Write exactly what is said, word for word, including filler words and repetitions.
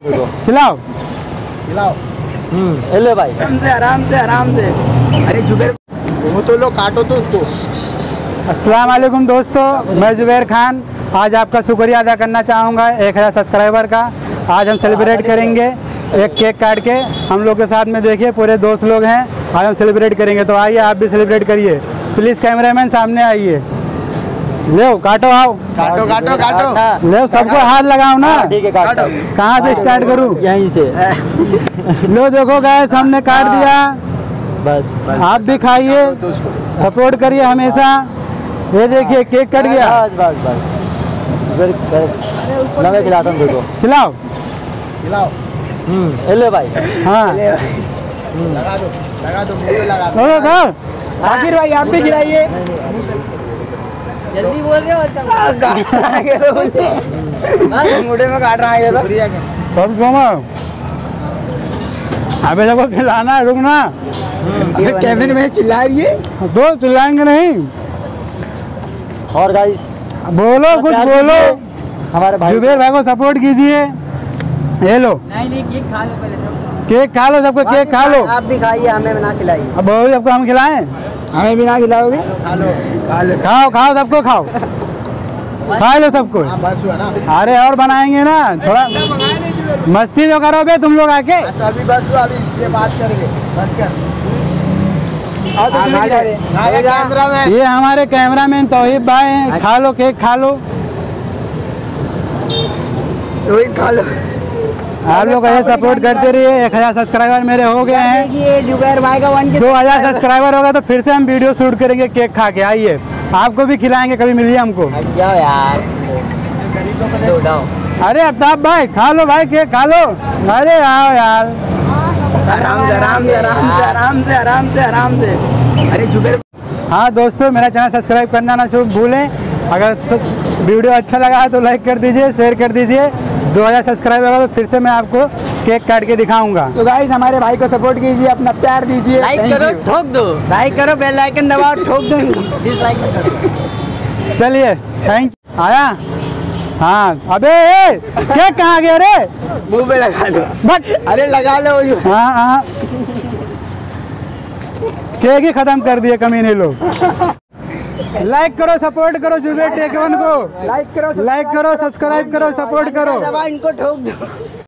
खिलाओ खिलाओ। हम्म ले भाई, आराम से आराम से आराम से। अरे जुबेर वो तो लो, काटो तो उसको। अस्सलाम वालेकुम दोस्तों, मैं जुबैर खान आज आपका शुक्रिया अदा करना चाहूँगा एक हज़ार सब्सक्राइबर का। आज हम सेलिब्रेट करेंगे एक केक काट के। हम लोग के साथ में देखिए पूरे दोस्त लोग हैं, आज हम सेलिब्रेट करेंगे, तो आइए आप भी सेलिब्रेट करिए। प्लीज़ कैमरामैन सामने आइए, ले काटो, आओ काटो काटो काटो। ले सबको हाथ लगाओ ना। ठीक है, काटो। कहाँ से स्टार्ट करूँ? यहीं से। लो देखो गैस, हमने काट दिया। बस, बस आप भी खाइए, सपोर्ट करिए हमेशा। ये देखिए केक कट गया। बस बस बस मैं खिलाता हूँ, देखो खिलाओ। खिलाओ। हम्म ले भाई। हाँ लगा दो लगा दो, मुंह पे लगा दो। चलो सर, आखिर भाई आप भी खिलाइए। जल्दी बोल रहे हो। मुंडे में काट रहा है ये तो। सब घूमो। अबे देखो खिलाना है, रुकना। अबे कैमरे में चिल्ला रही है। दो चिल्लाएंगे नहीं। और गाइस बोलो, कुछ बोलो। हमारे भाई जुबेर भाई को सपोर्ट कीजिए। ये लो नहीं नहीं केक खा लो पहले, केक खा लो, सबको केक खा लो। आप भी खाइए, हमें ना खिलाइए। अब बोलो सबको हम खिलाएं, हमें भी ना खिलाओगे? खा लो खा लो। खाओ खाओ सबको खाओ, खा लो सबको। हाँ बस हुआ ना। अरे और बनाएंगे ना, थोड़ा मस्ती तो करो बे तुम लोग आके। तो अभी बस हुआ, अभी ये बात करेंगे। बस कर। और तो खा जा रहे। ये हमारे कैमरामैन तौहीब भाई हैं, खा लो केक खा लो। रोहित खा लो। आप लोग ऐसे सपोर्ट करते रहिए। एक हजार सब्सक्राइबर मेरे हो गए हैं। ये जुबैर भाई का वन के दो हजार सब्सक्राइबर होगा तो फिर से हम वीडियो शूट करेंगे केक खा के। आइए आपको भी खिलाएंगे, कभी मिलिए हमको। जाओ यार, दो डाओ। अरे अफ्ताब भाई खा लो भाई, केक खा लो। अरे आओ यार, आराम से आराम से आराम से आराम से आराम से आराम से। अरे जुबैर। हाँ दोस्तों, मेरा चैनल सब्सक्राइब करना ना भूलें। अगर वीडियो अच्छा लगा है तो लाइक कर दीजिए, शेयर कर दीजिए। दो हज़ार सब्सक्राइब होगा तो फिर से मैं आपको केक काट के दिखाऊंगा। तो गाइस हमारे भाई को सपोर्ट कीजिए, अपना प्यार दीजिए। लाइक करो, ठोक दो। लाइक करो, बेल आइकन दबाओ, ठोक दो। डिसलाइक करो। चलिए थैंक यू। आया? हाँ। अबे ए, केक कहाँ गया रे? मुंह पे लगा लो। बट अरे लगा लो। हाँ हाँ, केक ही खत्म कर दिए कमीने लोग। लाइक करो, सपोर्ट करो जुबेर टेक वन को। लाइक करो, लाइक करो, सब्सक्राइब करो, सपोर्ट करो। इनको ठोक दो।